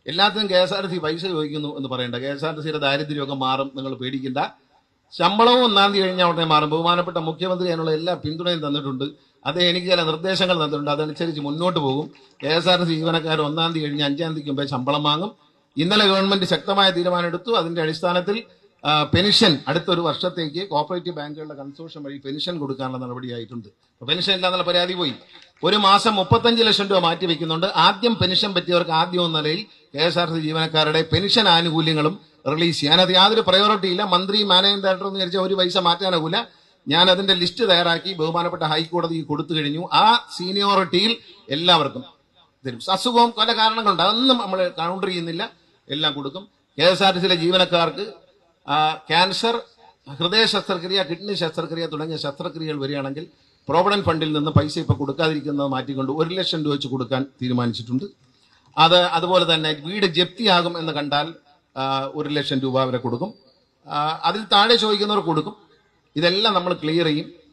എല്ലാത്തിനും KSRTC പൈസ ചോദിക്കുന്നു എന്ന് പറയണ്ട. KSRTCയുടെ ദാരിദ്ര്യമൊക്കെ മാറും, നിങ്ങൾ പേടിക്കണ്ട. ശമ്പളവും 1-ാം തീയതി കഴിഞ്ഞാൽ ഉടനെ മാറും. ബഹുമാനപ്പെട്ട മുഖ്യമന്ത്രി അതിനുള്ള എല്ലാ പിന്തുണയും തന്നിട്ടുണ്ട്. അത് എനിക്ക് ചില നിർദ്ദേശങ്ങൾ തന്നിട്ടുണ്ട്, അതനുസരിച്ച് മുന്നോട്ട് പോകും. KSRTC ജീവനക്കാർ 1-ാം തീയതി കഴിഞ്ഞ് 5-ാം തീയതിക്ക് മുമ്പേ ശമ്പളം വാങ്ങും. ഇന്നലെ ഗവൺമെന്റ് ശക്തമായ തീരുമാനം എടുത്തു. അതിന്റെ അടിസ്ഥാനത്തിൽ പെൻഷൻ അടുത്തൊരു വർഷത്തേക്ക് കോഓപ്പറേറ്റീവ് ബാങ്കുകളുടെ കൺസോർഷ്യം വഴി പെൻഷൻ കൊടുക്കാനുള്ള നടപടിയായിട്ടുണ്ട്. പെൻഷൻ ഇല്ലാന്നുള്ള പരാതി പോയി. ഒരു മാസം 35 ലക്ഷം രൂപ മാറ്റി വെക്കുന്നുണ്ട്. ആദ്യം പെൻഷൻ പറ്റിയവർക്ക് ആദ്യം എന്ന നിലയിൽ KSRTC ജീവനക്കാരുടെ പെൻഷൻ ആനുകൂല്യങ്ങളും റിലീസ് ചെയ്യാൻ. അത് യാതൊരു പ്രയോറിറ്റി ഇല്ല. മന്ത്രി മാനേജിംഗ് ഡയറക്ടർ എന്ന് വിചാരിച്ചാൽ ഒരു പൈസ മാറ്റാനാകൂല. ഞാൻ അതിന്റെ ലിസ്റ്റ് തയ്യാറാക്കി ബഹുമാനപ്പെട്ട ഹൈക്കോടതിക്ക് കൊടുത്തു കഴിഞ്ഞു. ആ സീനിയോറിറ്റിയിൽ എല്ലാവർക്കും തരും. അസുഖവും പല കാരണങ്ങളുണ്ട്, അതൊന്നും നമ്മൾ കൗണ്ടർ ചെയ്യുന്നില്ല, എല്ലാം കൊടുക്കും. KSRTCയിലെ ജീവനക്കാർക്ക് ക്യാൻസർ, ഹൃദയ ശസ്ത്രക്രിയ, കിഡ്നി ശസ്ത്രക്രിയ തുടങ്ങിയ ശസ്ത്രക്രിയകൾ വരികയാണെങ്കിൽ പ്രോവിഡന്റ് ഫണ്ടിൽ നിന്ന് പൈസ ഇപ്പൊ കൊടുക്കാതിരിക്കുന്നത് മാറ്റിക്കൊണ്ട് 1 ലക്ഷം രൂപ വെച്ച് കൊടുക്കാൻ തീരുമാനിച്ചിട്ടുണ്ട്. അതുപോലെ തന്നെ വീട് ജപ്തിയാകും എന്ന് കണ്ടാൽ 1 ലക്ഷം രൂപ വരെ കൊടുക്കും. അതിൽ താഴെ ചോദിക്കുന്നവർ കൊടുക്കും. ഇതെല്ലാം നമ്മൾ ക്ലിയർ ചെയ്യും.